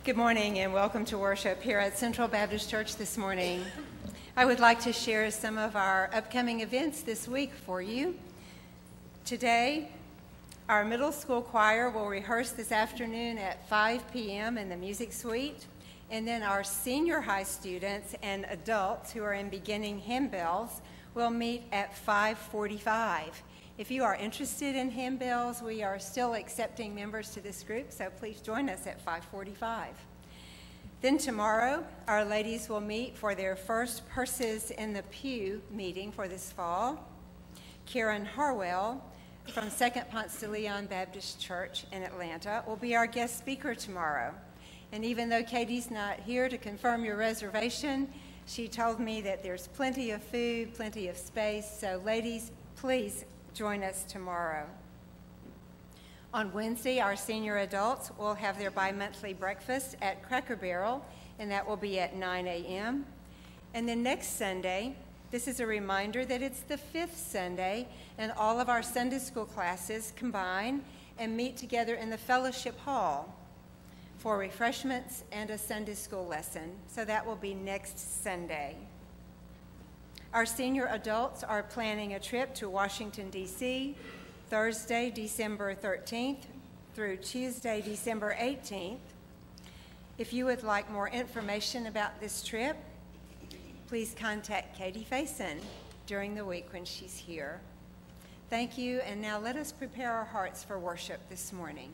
Good morning and welcome to worship here at Central Baptist Church this morning. I would like to share some of our upcoming events this week for you. Today, our middle school choir will rehearse this afternoon at 5 p.m. in the music suite, and then our senior high students and adults who are in beginning hymn bells will meet at 5:45. If you are interested in hymn bells, we are still accepting members to this group, so please join us at 5:45. Then tomorrow, our ladies will meet for their first Purses in the Pew meeting for this fall. Karen Harwell from 2nd Ponce de Leon Baptist Church in Atlanta will be our guest speaker tomorrow. And even though Katie's not here to confirm your reservation, she told me that there's plenty of food, plenty of space, so ladies, please join us tomorrow. On Wednesday, our senior adults will have their bi-monthly breakfast at Cracker Barrel, and that will be at 9 a.m. And then next Sunday, this is a reminder that it's the 5th Sunday, and all of our Sunday school classes combine and meet together in the fellowship hall for refreshments and a Sunday school lesson. So that will be next Sunday. Our senior adults are planning a trip to Washington, D.C., Thursday, December 13th through Tuesday, December 18th. If you would like more information about this trip, please contact Katie Faison during the week when she's here. Thank you, and now let us prepare our hearts for worship this morning.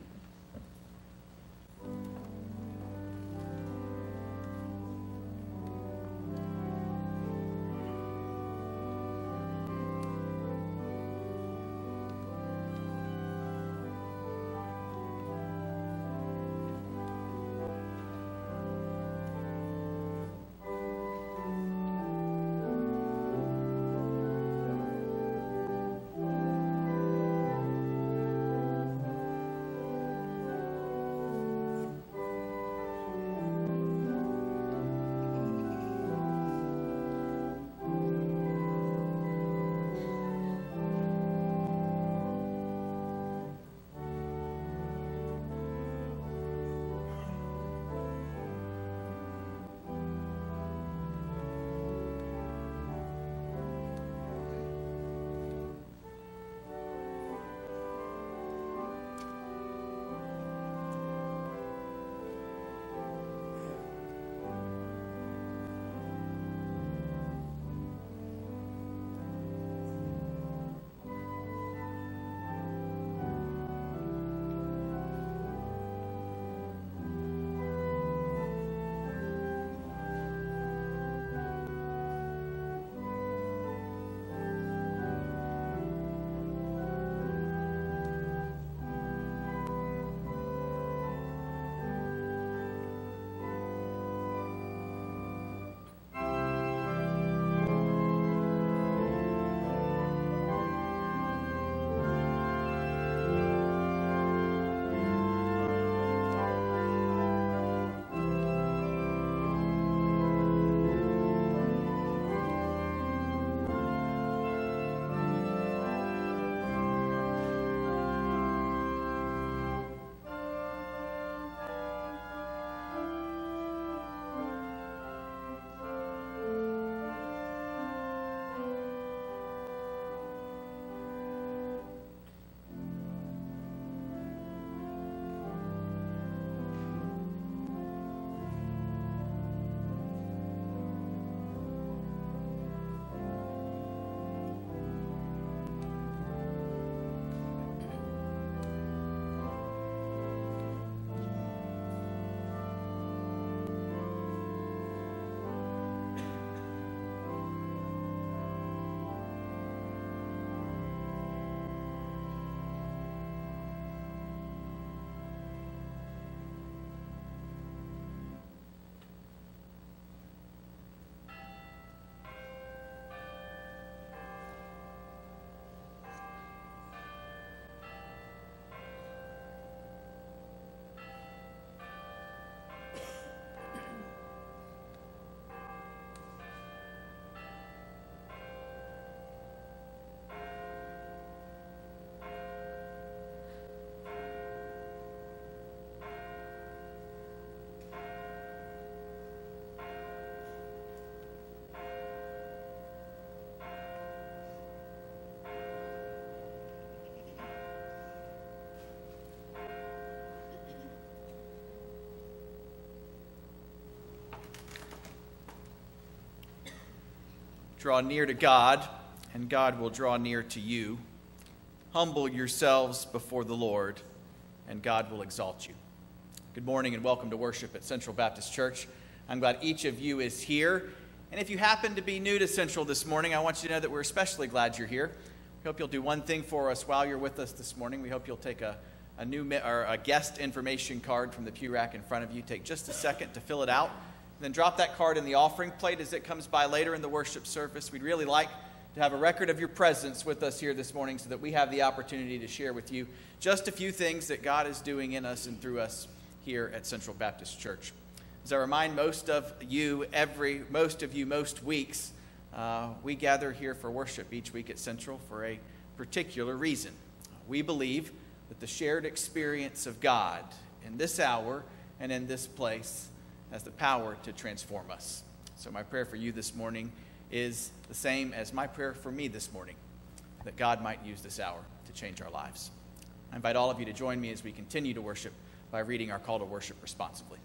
Draw near to God, and God will draw near to you. Humble yourselves before the Lord, and God will exalt you. Good morning and welcome to worship at Central Baptist Church. I'm glad each of you is here. And if you happen to be new to Central this morning, I want you to know that we're especially glad you're here. We hope you'll do one thing for us while you're with us this morning. We hope you'll take a guest information card from the pew rack in front of you. Take just a second to fill it out. Then drop that card in the offering plate as it comes by later in the worship service. We'd really like to have a record of your presence with us here this morning so that we have the opportunity to share with you just a few things that God is doing in us and through us here at Central Baptist Church. As I remind most of you most weeks, we gather here for worship each week at Central for a particular reason. We believe that the shared experience of God in this hour and in this place has the power to transform us. So my prayer for you this morning is the same as my prayer for me this morning, that God might use this hour to change our lives. I invite all of you to join me as we continue to worship by reading our call to worship responsibly.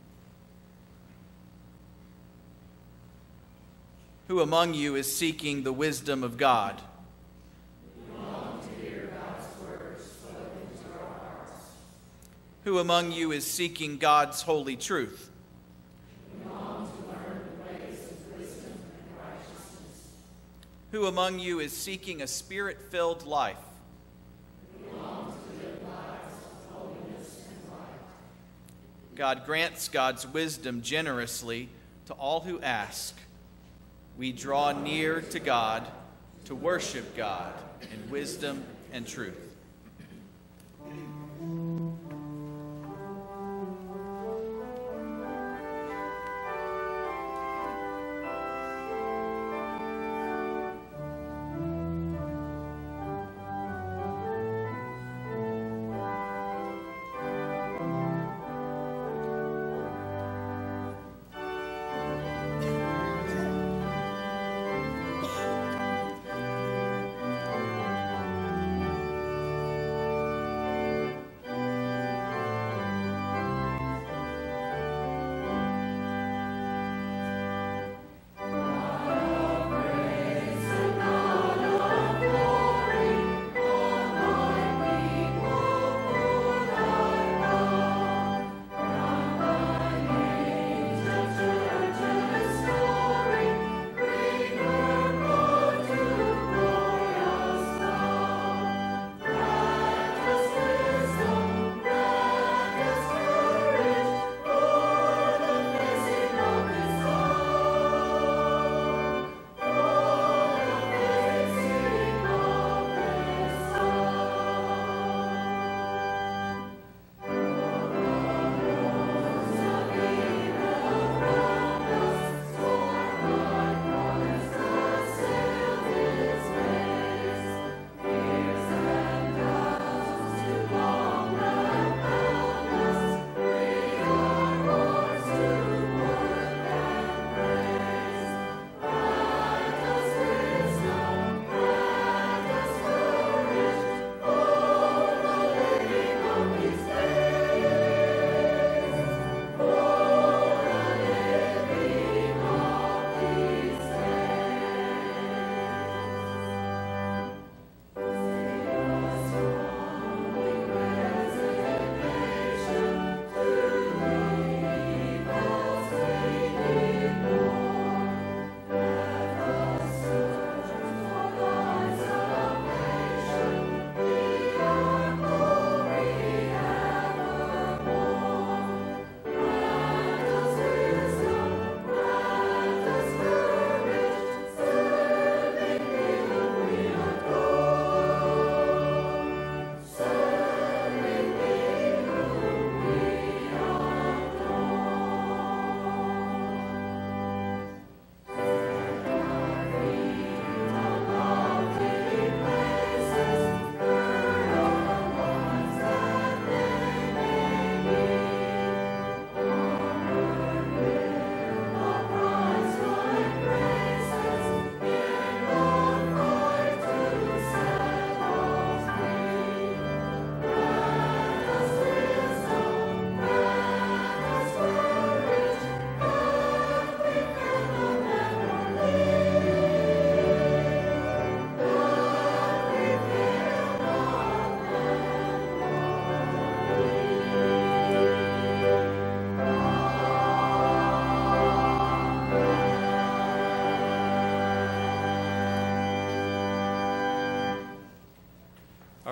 Who among you is seeking the wisdom of God? We long to hear God's words spoken to our hearts. Who among you is seeking God's holy truth? Who among you is seeking a spirit-filled life? We long to live lives of holiness and light. God grants God's wisdom generously to all who ask. We draw near to God to worship God in wisdom and truth.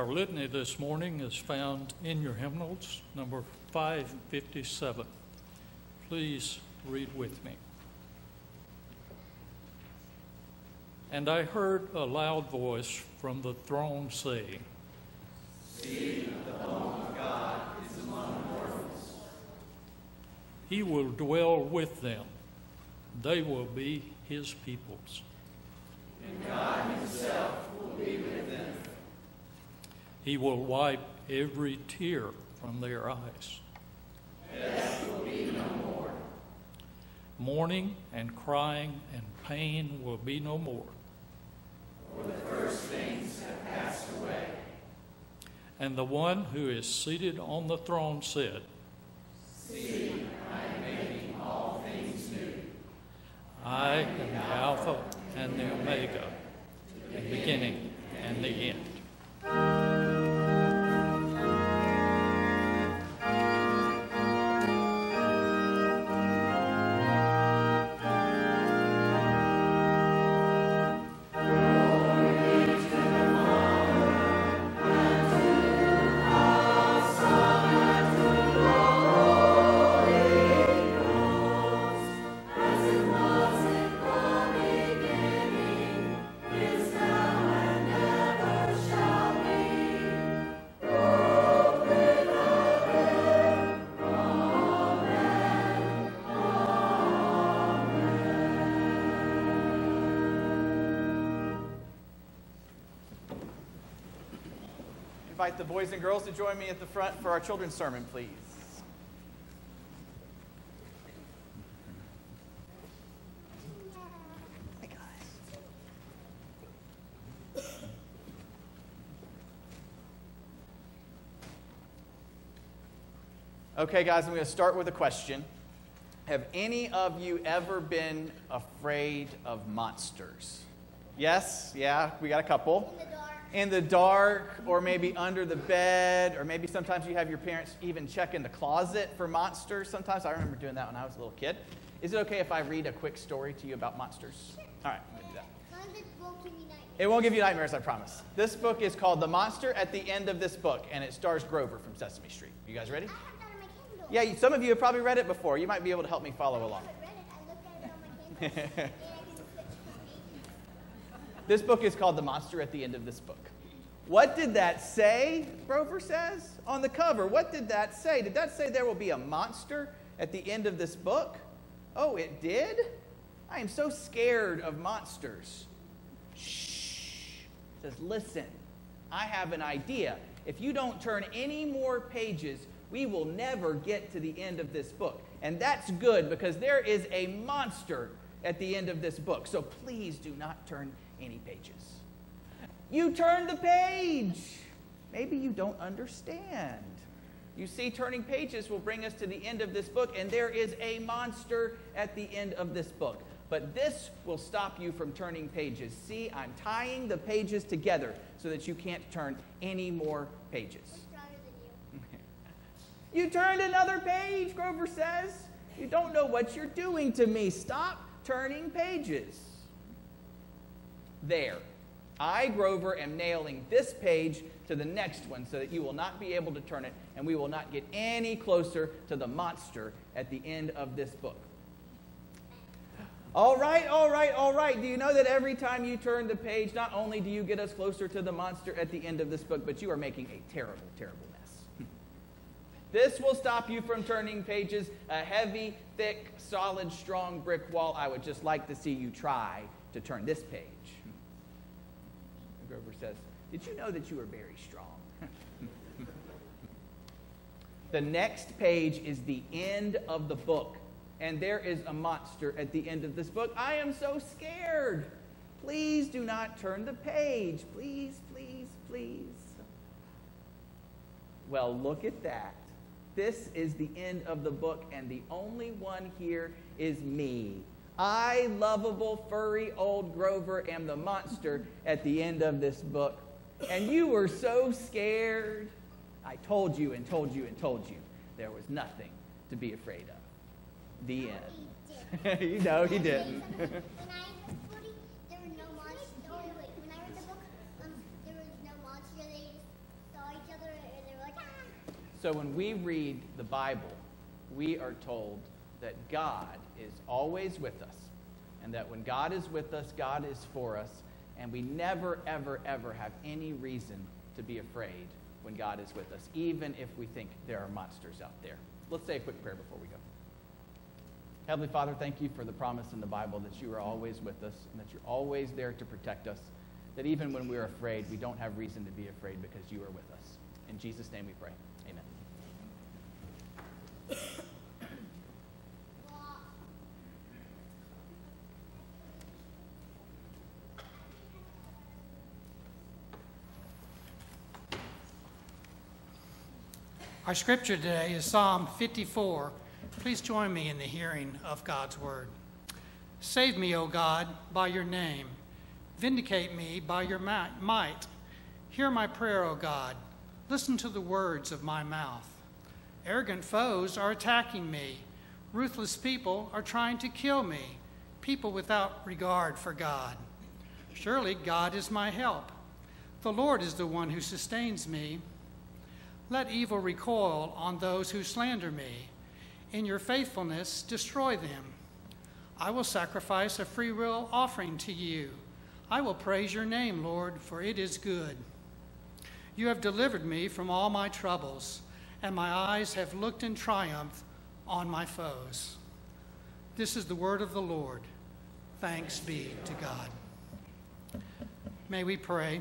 litany this morning is found in your hymnals, number 557. Please read with me. And I heard a loud voice from the throne saying, See, the home of God is among mortals. He will dwell with them. They will be his peoples. And God himself will be with them. He will wipe every tear from their eyes. Death will be no more. Mourning and crying and pain will be no more. For the first things have passed away. And the one who is seated on the throne said, See, I am making all things new. I am the Alpha and the Omega, the beginning and the end. Invite the boys and girls to join me at the front for our children's sermon, please. Hey, guys. Okay, guys, I'm going to start with a question. Have any of you ever been afraid of monsters? Yes? Yeah, we got a couple. In the dark, or maybe under the bed, or maybe sometimes you have your parents even check in the closet for monsters. Sometimes I remember doing that when I was a little kid. Is it okay if I read a quick story to you about monsters? Sure. All right, I'm going to do that. It won't give you nightmares, I promise. This book is called The Monster at the End of This Book, and it stars Grover from Sesame Street. You guys ready? I have that on my Kindle. Yeah, some of you have probably read it before. You might be able to help me follow along. I haven't read it. I looked at it on my Kindle. And I can switch This book is called The Monster at the End of This Book. What did that say, Grover says, on the cover? What did that say? Did that say there will be a monster at the end of this book? Oh, it did? I am so scared of monsters. Shh. It says, listen, I have an idea. If you don't turn any more pages, we will never get to the end of this book. And that's good because there is a monster at the end of this book. So please do not turn any pages. You turned the page. Maybe you don't understand. You see, turning pages will bring us to the end of this book, and there is a monster at the end of this book. But this will stop you from turning pages. See, I'm tying the pages together so that you can't turn any more pages. I'm stronger than you. You turned another page, Grover says. You don't know what you're doing to me. Stop turning pages. There. I, Grover, am nailing this page to the next one so that you will not be able to turn it and we will not get any closer to the monster at the end of this book. All right. Do you know that every time you turn the page, not only do you get us closer to the monster at the end of this book, but you are making a terrible, terrible mess. This will stop you from turning pages. A heavy, thick, solid, strong brick wall. I would just like to see you try to turn this page. Grover says, did you know that you are very strong? The next page is the end of the book, and there is a monster at the end of this book. I am so scared. Please do not turn the page. Please, please, please. Well, look at that. This is the end of the book, and the only one here is me. I, lovable, furry old Grover, am the monster at the end of this book. And you were so scared. I told you and told you and told you there was nothing to be afraid of. The end. You know he didn't. When I was 40, there was no monster. Oh, wait. When I read the book, there was no monster. So when we read the Bible, we are told that God is always with us, and that when God is with us, God is for us, and we never, ever, ever have any reason to be afraid when God is with us, even if we think there are monsters out there. Let's say a quick prayer before we go. Heavenly Father, thank you for the promise in the Bible that you are always with us and that you're always there to protect us, that even when we're afraid, we don't have reason to be afraid because you are with us. In Jesus' name we pray. Amen. Our scripture today is Psalm 54. Please join me in the hearing of God's word. Save me, O God, by your name. Vindicate me by your might. Hear my prayer, O God. Listen to the words of my mouth. Arrogant foes are attacking me. Ruthless people are trying to kill me, people without regard for God. Surely God is my help. The Lord is the one who sustains me. Let evil recoil on those who slander me. In your faithfulness, destroy them. I will sacrifice a freewill offering to you. I will praise your name, Lord, for it is good. You have delivered me from all my troubles, and my eyes have looked in triumph on my foes. This is the word of the Lord. Thanks be to God. May we pray.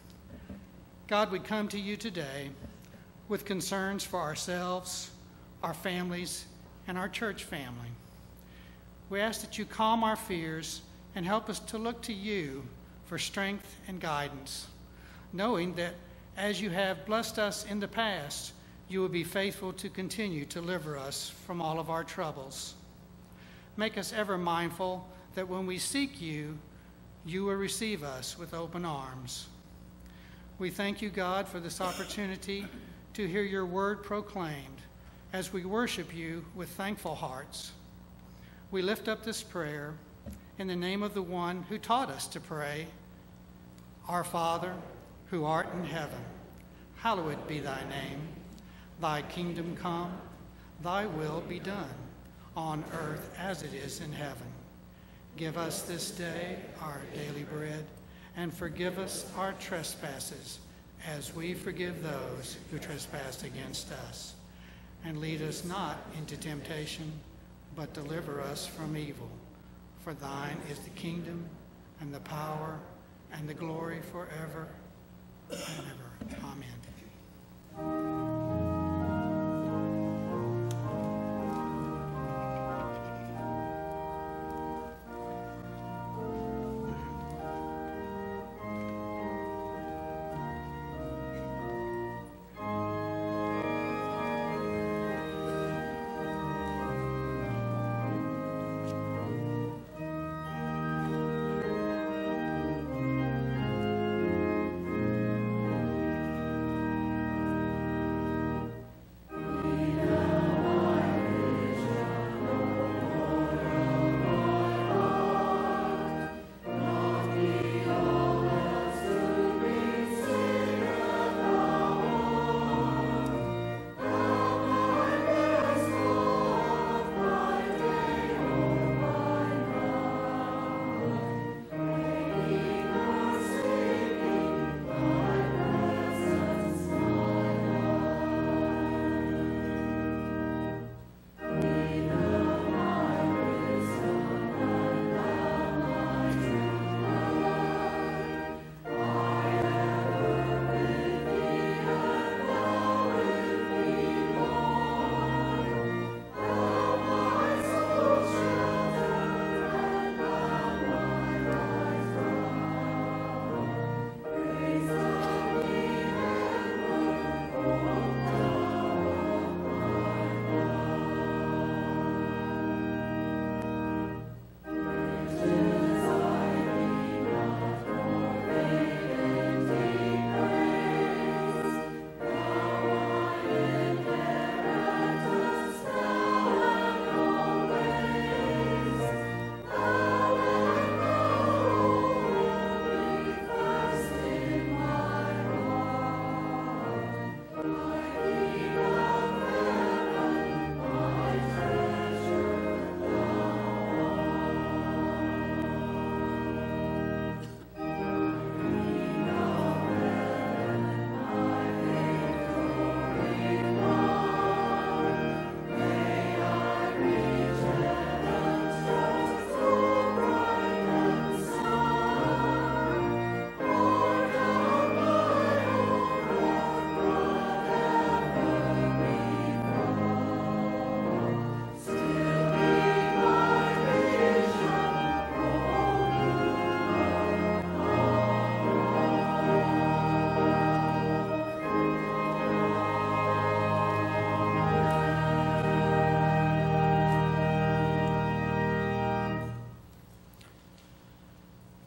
God, we come to you today with concerns for ourselves, our families, and our church family. We ask that you calm our fears and help us to look to you for strength and guidance, knowing that as you have blessed us in the past, you will be faithful to continue to deliver us from all of our troubles. Make us ever mindful that when we seek you, you will receive us with open arms. We thank you, God, for this opportunity to hear your word proclaimed as we worship you with thankful hearts. We lift up this prayer in the name of the one who taught us to pray. Our Father, who art in heaven, hallowed be thy name. Thy kingdom come, thy will be done, on earth as it is in heaven. Give us this day our daily bread, and forgive us our trespasses, as we forgive those who trespass against us. And lead us not into temptation, but deliver us from evil. For thine is the kingdom, and the power, and the glory forever and ever. Amen.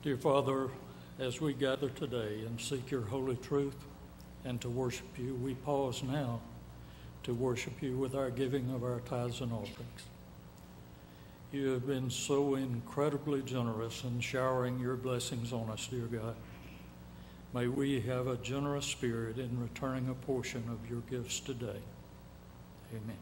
Dear Father, as we gather today and seek your holy truth and to worship you, we pause now to worship you with our giving of our tithes and offerings. You have been so incredibly generous in showering your blessings on us, dear God. May we have a generous spirit in returning a portion of your gifts today. Amen.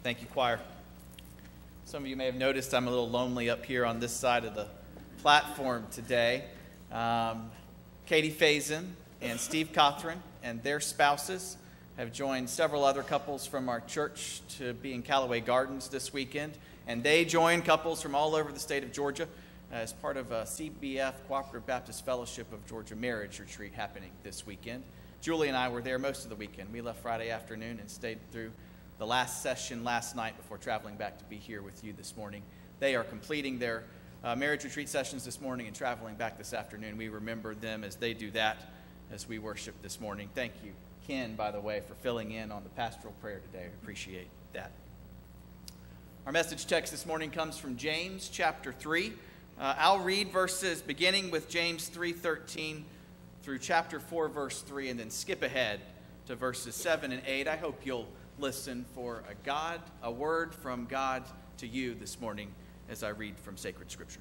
Thank you, choir. Some of you may have noticed I'm a little lonely up here on this side of the platform today. Katie Faison and Steve Cothran and their spouses have joined several other couples from our church to be in Callaway Gardens this weekend. And they join couples from all over the state of Georgia as part of a CBF, Cooperative Baptist Fellowship of Georgia Marriage Retreat happening this weekend. Julie and I were there most of the weekend. We left Friday afternoon and stayed through the last session last night before traveling back to be here with you this morning. They are completing their marriage retreat sessions this morning and traveling back this afternoon. We remember them as they do that as we worship this morning. Thank you, Ken, by the way, for filling in on the pastoral prayer today. I appreciate that. Our message text this morning comes from James chapter 3. I'll read verses beginning with James 3:13 through chapter 4, verse 3, and then skip ahead to verses 7 and 8. I hope you'll listen for a word from God to you this morning as I read from sacred scripture.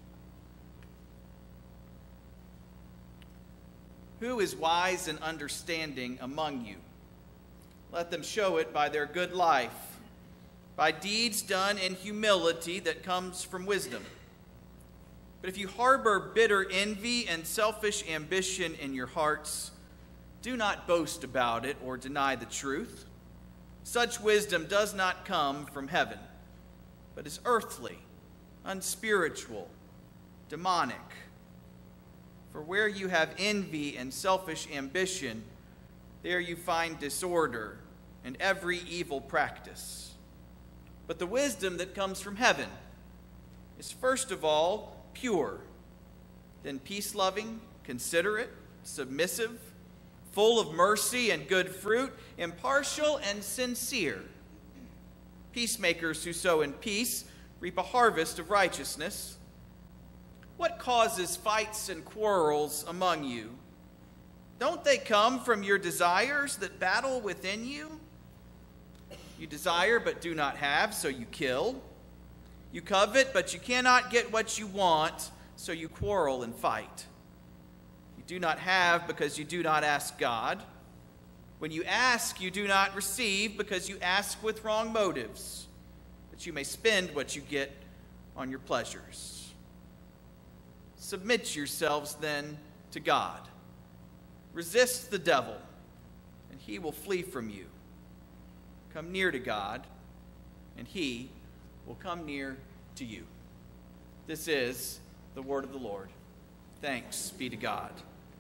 Who is wise and understanding among you? Let them show it by their good life, by deeds done in humility that comes from wisdom. But if you harbor bitter envy and selfish ambition in your hearts, do not boast about it or deny the truth. Such wisdom does not come from heaven, but is earthly, unspiritual, demonic. For where you have envy and selfish ambition, there you find disorder and every evil practice. But the wisdom that comes from heaven is first of all pure, then peace-loving, considerate, submissive, full of mercy and good fruit, impartial and sincere. Peacemakers who sow in peace reap a harvest of righteousness. What causes fights and quarrels among you? Don't they come from your desires that battle within you? You desire but do not have, so you kill. You covet, but you cannot get what you want, so you quarrel and fight. You do not have because you do not ask God. When you ask, you do not receive because you ask with wrong motives, that you may spend what you get on your pleasures. Submit yourselves then to God. Resist the devil, and he will flee from you. Come near to God, and he will come near to you. This is the word of the Lord. Thanks be to God.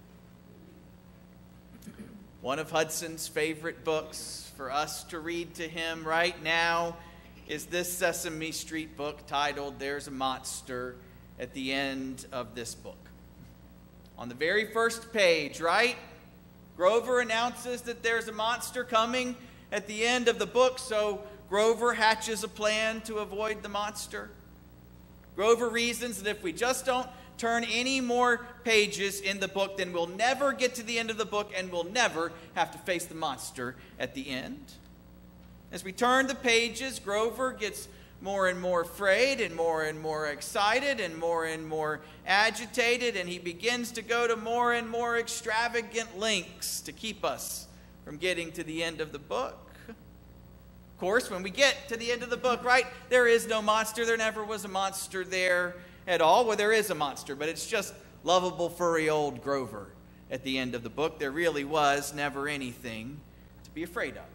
One of Hudson's favorite books for us to read to him right now is this Sesame Street book titled There's a Monster at the end of this book. On the very first page, right? Grover announces that there's a monster coming at the end of the book, so Grover hatches a plan to avoid the monster. Grover reasons that if we just don't turn any more pages in the book, then we'll never get to the end of the book and we'll never have to face the monster at the end. As we turn the pages, Grover gets more and more afraid and more excited and more agitated, and he begins to go to more and more extravagant lengths to keep us from getting to the end of the book. Of course, when we get to the end of the book, right, there is no monster. There never was a monster there at all. Well, there is a monster, but it's just lovable, furry old Grover at the end of the book. There really was never anything to be afraid of.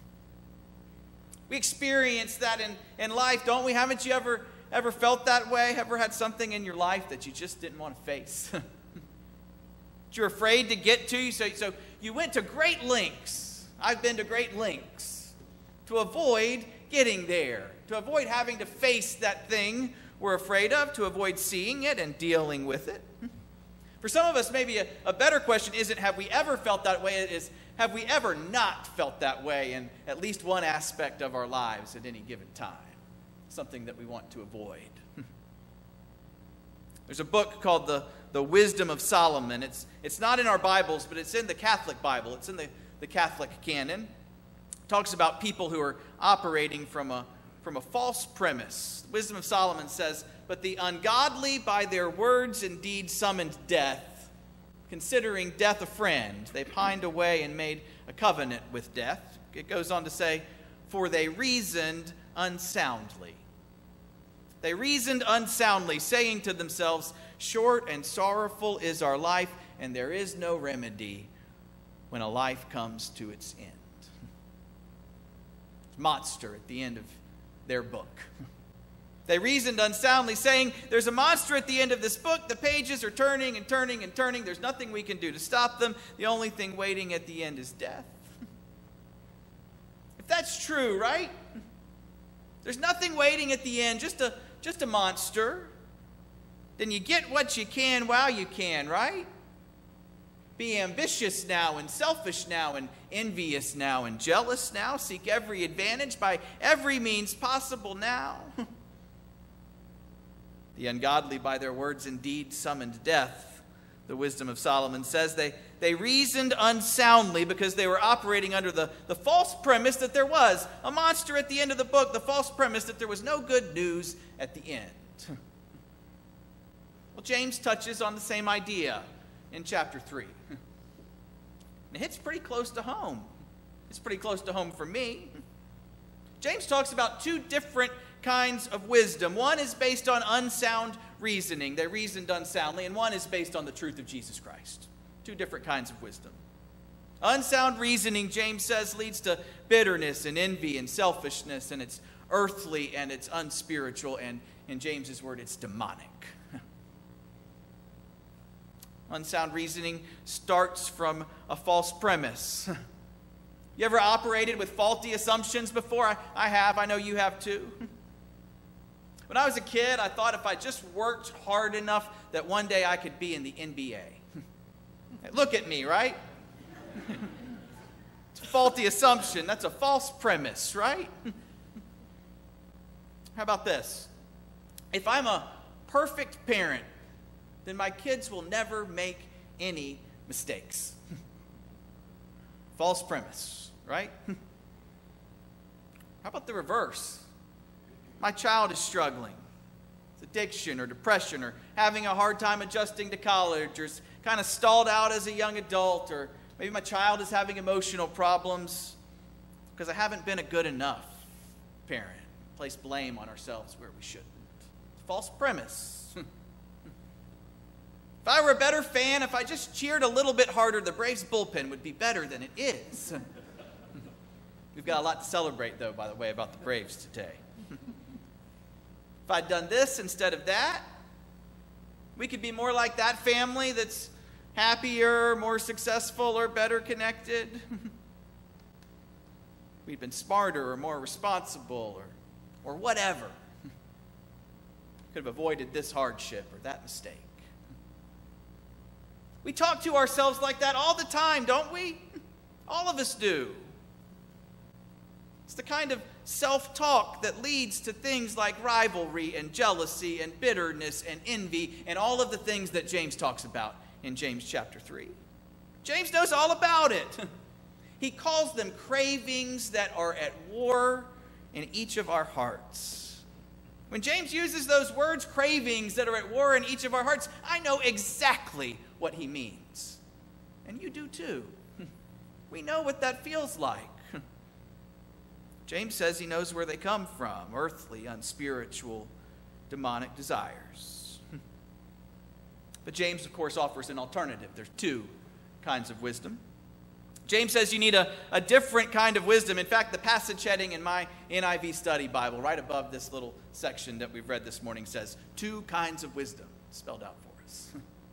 We experience that in life, don't we? Haven't you ever felt that way? Ever had something in your life that you just didn't want to face? That you're afraid to get to? So you went to great lengths. I've been to great lengths to avoid getting there, to avoid having to face that thing we're afraid of, to avoid seeing it and dealing with it. For some of us, maybe a better question isn't have we ever felt that way, it is have we ever not felt that way in at least one aspect of our lives at any given time? Something that we want to avoid. There's a book called The Wisdom of Solomon. It's not in our Bibles, but it's in the Catholic Bible. It's in the Catholic canon. It talks about people who are operating from a false premise. The Wisdom of Solomon says, "But the ungodly by their words and deeds summoned death. Considering death a friend, they pined away and made a covenant with death." It goes on to say, for they reasoned unsoundly. They reasoned unsoundly, saying to themselves, short and sorrowful is our life, and there is no remedy when a life comes to its end. Monster at the end of their book. They reasoned unsoundly, saying, there's a monster at the end of this book. The pages are turning and turning and turning. There's nothing we can do to stop them. The only thing waiting at the end is death. If that's true, right? There's nothing waiting at the end, just a monster. Then you get what you can while you can, right? Be ambitious now and selfish now and envious now and jealous now. Seek every advantage by every means possible now. The ungodly by their words and deeds summoned death. The wisdom of Solomon says they reasoned unsoundly because they were operating under the false premise that there was a monster at the end of the book, the false premise that there was no good news at the end. Well, James touches on the same idea in chapter 3. And it hits pretty close to home. It's pretty close to home for me. James talks about two different kinds of wisdom. One is based on unsound reasoning. They reasoned unsoundly. And one is based on the truth of Jesus Christ. Two different kinds of wisdom. Unsound reasoning, James says, leads to bitterness and envy and selfishness, and it's earthly and it's unspiritual, and in James's word, it's demonic. Unsound reasoning starts from a false premise. You ever operated with faulty assumptions before? I have. I know you have too. When I was a kid, I thought if I just worked hard enough that one day I could be in the NBA. Look at me, right? It's a faulty assumption. That's a false premise, right? How about this? If I'm a perfect parent, then my kids will never make any mistakes. False premise, right? How about the reverse? My child is struggling with addiction or depression or having a hard time adjusting to college or kind of stalled out as a young adult, or maybe my child is having emotional problems because I haven't been a good enough parent. Place blame on ourselves where we shouldn't. False premise. If I were a better fan, if I just cheered a little bit harder, the Braves bullpen would be better than it is. We've got a lot to celebrate, though, by the way, about the Braves today. If I'd done this instead of that, we could be more like that family that's happier, more successful, or better connected. We'd been smarter or more responsible or whatever. Could have avoided this hardship or that mistake. We talk to ourselves like that all the time, don't we? All of us do. It's the kind of self-talk that leads to things like rivalry and jealousy and bitterness and envy and all of the things that James talks about in James chapter 3. James knows all about it. He calls them cravings that are at war in each of our hearts. When James uses those words, cravings that are at war in each of our hearts, I know exactly what he means. And you do too. We know what that feels like. James says he knows where they come from, earthly, unspiritual, demonic desires. But James, of course, offers an alternative. There's two kinds of wisdom. James says you need a different kind of wisdom. In fact, the passage heading in my NIV study Bible, right above this little section that we've read this morning, says two kinds of wisdom, spelled out for us.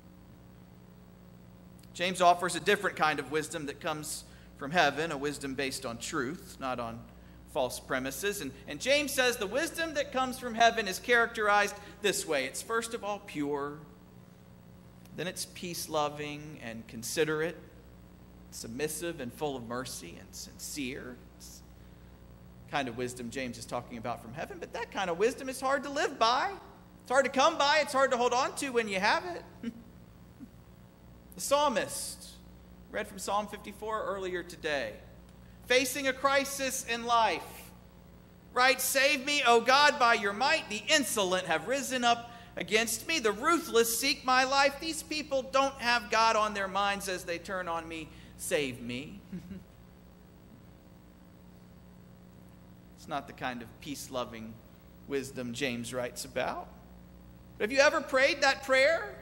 James offers a different kind of wisdom that comes from heaven, a wisdom based on truth, not on false premises. And James says the wisdom that comes from heaven is characterized this way. It's first of all pure, then it's peace-loving and considerate, submissive and full of mercy and sincere. It's the kind of wisdom James is talking about from heaven, but that kind of wisdom is hard to live by. It's hard to come by. It's hard to hold on to when you have it. The psalmist read from Psalm 54 earlier today. Facing a crisis in life, right? Save me, O God, by your might. The insolent have risen up against me. The ruthless seek my life. These people don't have God on their minds as they turn on me. Save me. It's not the kind of peace-loving wisdom James writes about. But have you ever prayed that prayer?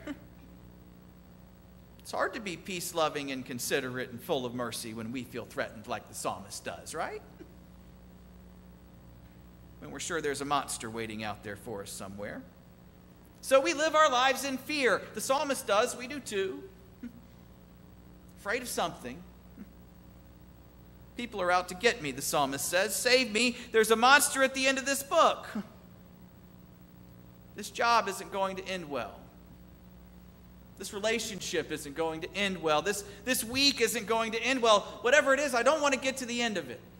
It's hard to be peace-loving and considerate and full of mercy when we feel threatened like the psalmist does, right? When we're sure there's a monster waiting out there for us somewhere. So we live our lives in fear. The psalmist does, we do too. Afraid of something. People are out to get me, the psalmist says. Save me. There's a monster at the end of this book. This job isn't going to end well. This relationship isn't going to end well. This week isn't going to end well. Whatever it is, I don't want to get to the end of it.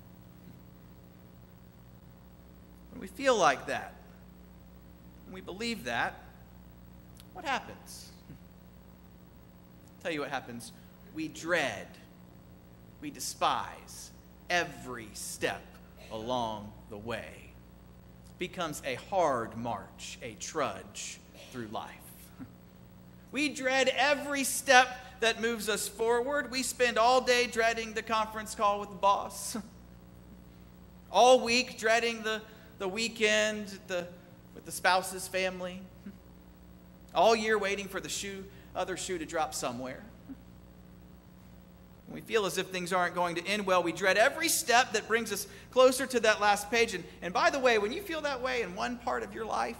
When we feel like that, when we believe that, what happens? I'll tell you what happens. We dread, we despise every step along the way. It becomes a hard march, a trudge through life. We dread every step that moves us forward. We spend all day dreading the conference call with the boss. All week dreading the weekend with the spouse's family. All year waiting for the other shoe to drop somewhere. When we feel as if things aren't going to end well, we dread every step that brings us closer to that last page. And by the way, when you feel that way in one part of your life,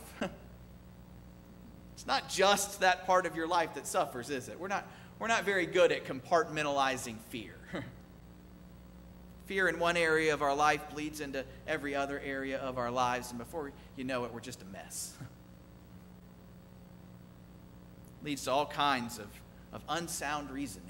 it's not just that part of your life that suffers, is it? We're not very good at compartmentalizing fear. Fear in one area of our life bleeds into every other area of our lives, and before you know it, we're just a mess. Leads to all kinds of unsound reasoning.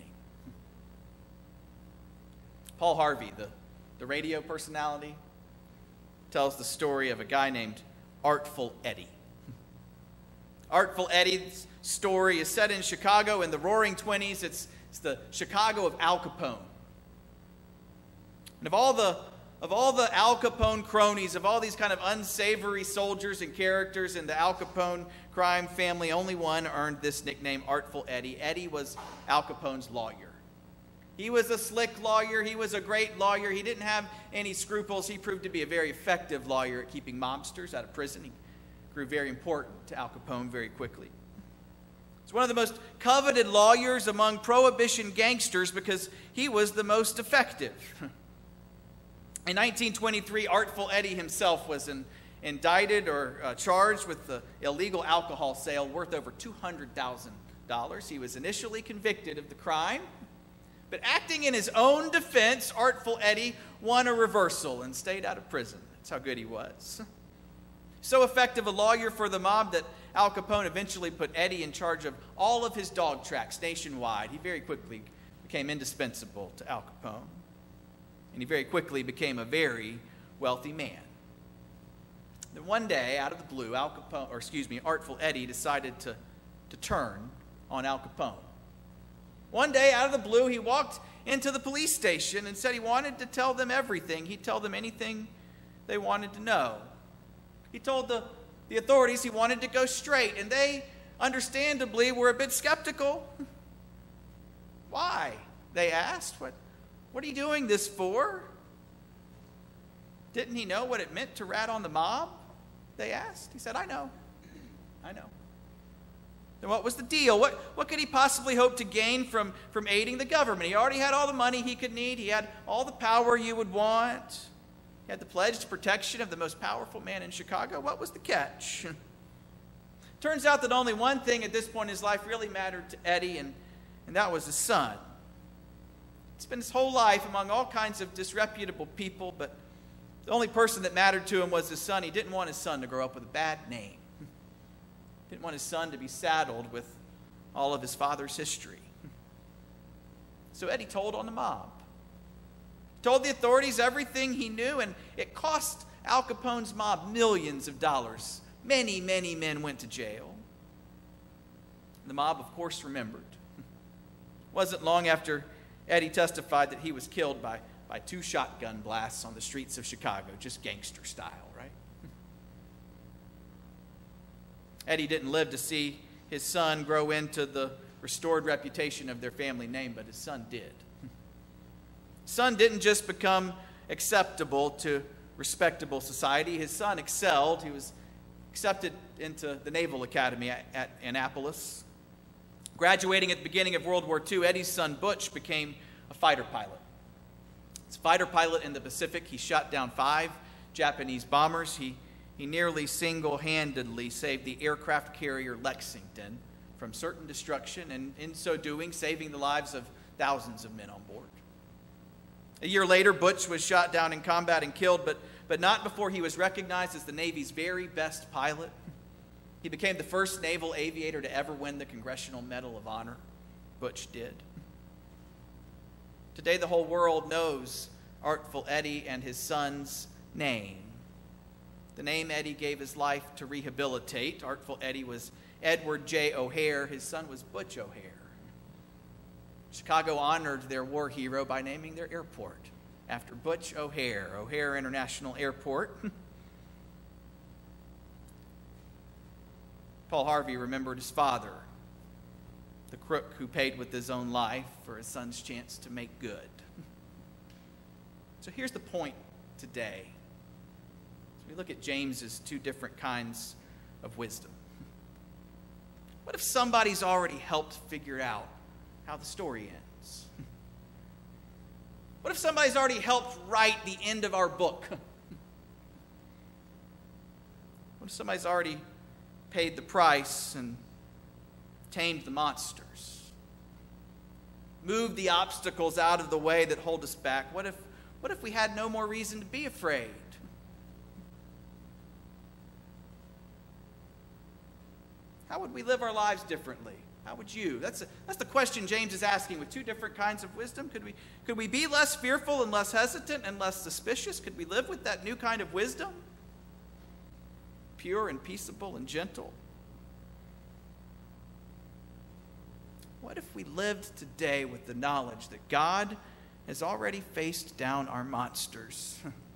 Paul Harvey, the radio personality, tells the story of a guy named Artful Eddie. Artful Eddie's story is set in Chicago in the Roaring '20s. It's the Chicago of Al Capone. And of all the Al Capone cronies, of all these kind of unsavory soldiers and characters in the Al Capone crime family, only one earned this nickname, Artful Eddie. Eddie was Al Capone's lawyer. He was a slick lawyer. He was a great lawyer. He didn't have any scruples. He proved to be a very effective lawyer at keeping mobsters out of prison. He grew very important to Al Capone very quickly. He's one of the most coveted lawyers among prohibition gangsters because he was the most effective. In 1923, Artful Eddie himself was indicted or charged with the illegal alcohol sale worth over $200,000. He was initially convicted of the crime, but acting in his own defense, Artful Eddie won a reversal and stayed out of prison. That's how good he was. So effective a lawyer for the mob that Al Capone eventually put Eddie in charge of all of his dog tracks nationwide. He very quickly became indispensable to Al Capone. And he very quickly became a very wealthy man. Then one day, out of the blue, Artful Eddie decided to turn on Al Capone. One day, out of the blue, he walked into the police station and said he wanted to tell them everything. He'd tell them anything they wanted to know. He told the authorities he wanted to go straight, and they understandably were a bit skeptical. Why? They asked. What are you doing this for? Didn't he know what it meant to rat on the mob? They asked. He said, I know. Then what was the deal? What could he possibly hope to gain from aiding the government? He already had all the money he could need. He had all the power you would want. He had the pledged protection of the most powerful man in Chicago. What was the catch? Turns out that only one thing at this point in his life really mattered to Eddie, and that was his son. He spent his whole life among all kinds of disreputable people, but the only person that mattered to him was his son. He didn't want his son to grow up with a bad name. He didn't want his son to be saddled with all of his father's history. So Eddie told on the mob. He told the authorities everything he knew, and it cost Al Capone's mob millions of dollars. Many, many men went to jail. The mob, of course, remembered. It wasn't long after Eddie testified that he was killed by 2 shotgun blasts on the streets of Chicago, just gangster style, right? Eddie didn't live to see his son grow into the restored reputation of their family name, but his son did. His son didn't just become acceptable to respectable society. His son excelled. He was accepted into the Naval Academy at Annapolis. Graduating at the beginning of World War II, Eddie's son Butch became a fighter pilot. As a fighter pilot in the Pacific, he shot down 5 Japanese bombers. He nearly single-handedly saved the aircraft carrier Lexington from certain destruction, and in so doing, saving the lives of thousands of men on board. A year later, Butch was shot down in combat and killed, but not before he was recognized as the Navy's very best pilot. He became the first naval aviator to ever win the Congressional Medal of Honor. Butch did. Today, the whole world knows Artful Eddie and his son's name. The name Eddie gave his life to rehabilitate. Artful Eddie was Edward J. O'Hare. His son was Butch O'Hare. Chicago honored their war hero by naming their airport after Butch O'Hare, O'Hare International Airport. Paul Harvey remembered his father, the crook who paid with his own life for his son's chance to make good. So here's the point today. As we look at James's 2 different kinds of wisdom. What if somebody's already helped figure out how the story ends? What if somebody's already helped write the end of our book? What if somebody's already paid the price and tamed the monsters? Moved the obstacles out of the way that hold us back? What if we had no more reason to be afraid? How would we live our lives differently? How would you? That's the question James is asking with 2 different kinds of wisdom. Could we be less fearful and less hesitant and less suspicious? Could we live with that new kind of wisdom? Pure and peaceable and gentle. What if we lived today with the knowledge that God has already faced down our monsters?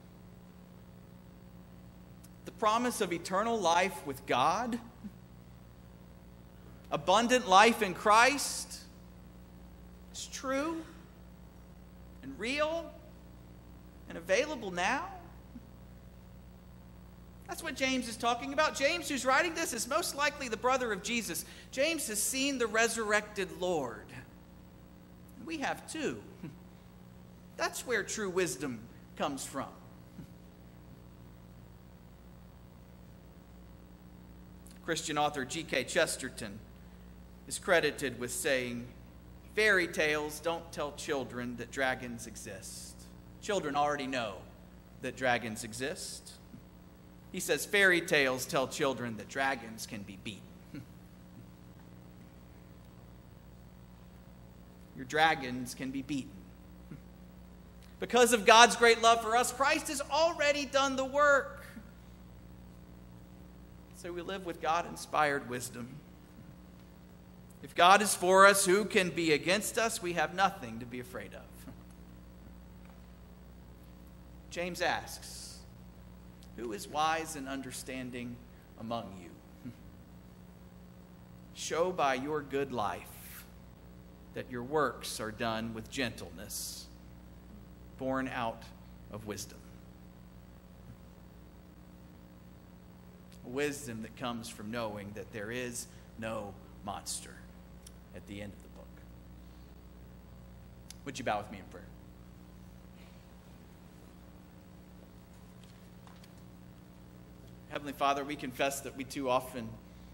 The promise of eternal life with God, abundant life in Christ, is true and real and available now. That's what James is talking about. James, who's writing this, is most likely the brother of Jesus. James has seen the resurrected Lord. We have too. That's where true wisdom comes from. Christian author G.K. Chesterton is credited with saying, "Fairy tales don't tell children that dragons exist. Children already know that dragons exist." He says, "Fairy tales tell children that dragons can be beaten." Your dragons can be beaten. Because of God's great love for us, Christ has already done the work. So we live with God-inspired wisdom. If God is for us, who can be against us? We have nothing to be afraid of. James asks, who is wise and understanding among you? Show by your good life that your works are done with gentleness, born out of wisdom. A wisdom that comes from knowing that there is no monster at the end of the book. Would you bow with me in prayer? Heavenly Father, we confess that we too often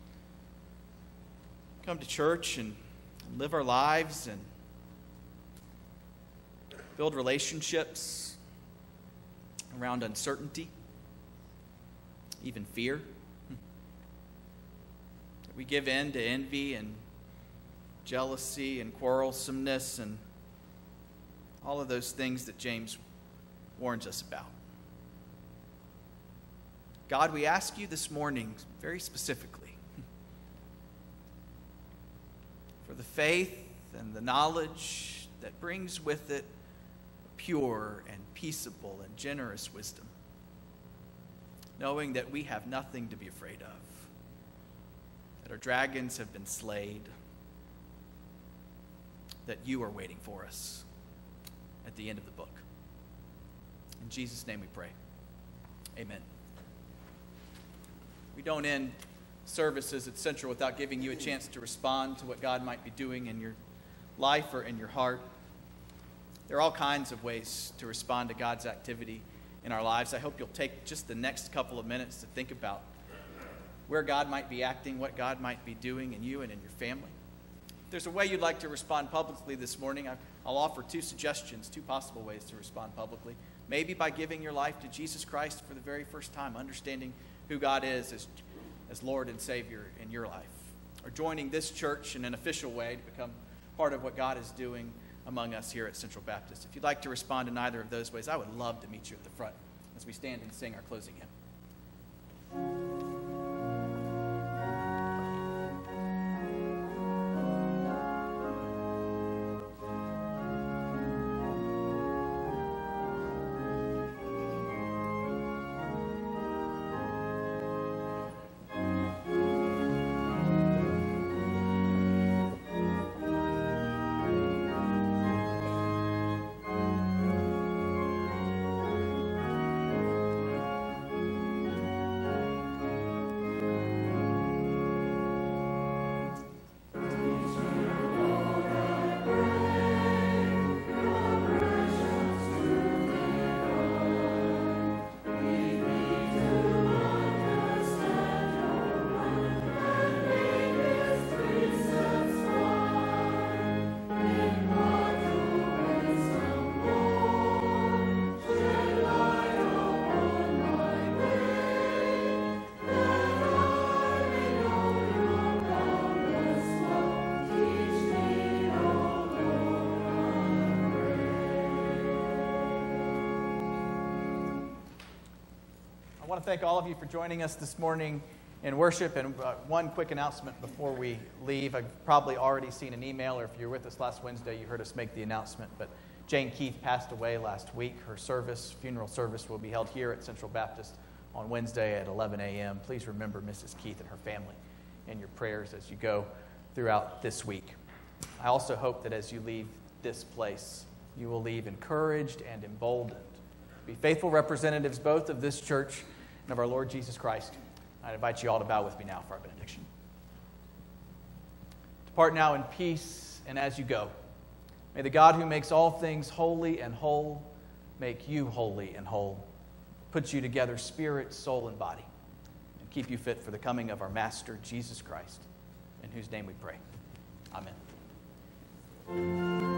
come to church and live our lives and build relationships around uncertainty, even fear. That we give in to envy and jealousy and quarrelsomeness and all of those things that James warns us about. God, we ask you this morning very specifically for the faith and the knowledge that brings with it pure and peaceable and generous wisdom, knowing that we have nothing to be afraid of, that our dragons have been slayed, that you are waiting for us at the end of the book. In Jesus' name we pray. Amen. We don't end services at Central without giving you a chance to respond to what God might be doing in your life or in your heart. There are all kinds of ways to respond to God's activity in our lives. I hope you'll take just the next couple of minutes to think about where God might be acting, what God might be doing in you and in your family. If there's a way you'd like to respond publicly this morning, I'll offer two suggestions, two possible ways to respond publicly. Maybe by giving your life to Jesus Christ for the very first time, understanding who God is as Lord and Savior in your life. Or joining this church in an official way to become part of what God is doing among us here at Central Baptist. If you'd like to respond in either of those ways, I would love to meet you at the front as we stand and sing our closing hymn. I want to thank all of you for joining us this morning in worship. And one quick announcement before we leave. I've probably already seen an email, or if you were with us last Wednesday, you heard us make the announcement. But Jane Keith passed away last week. Her funeral service, will be held here at Central Baptist on Wednesday at 11 a.m. Please remember Mrs. Keith and her family in your prayers as you go throughout this week. I also hope that as you leave this place, you will leave encouraged and emboldened. Be faithful representatives both of this church and of our Lord Jesus Christ. I invite you all to bow with me now for our benediction. Depart now in peace, and as you go, may the God who makes all things holy and whole make you holy and whole, put you together spirit, soul, and body, and keep you fit for the coming of our Master, Jesus Christ, in whose name we pray. Amen.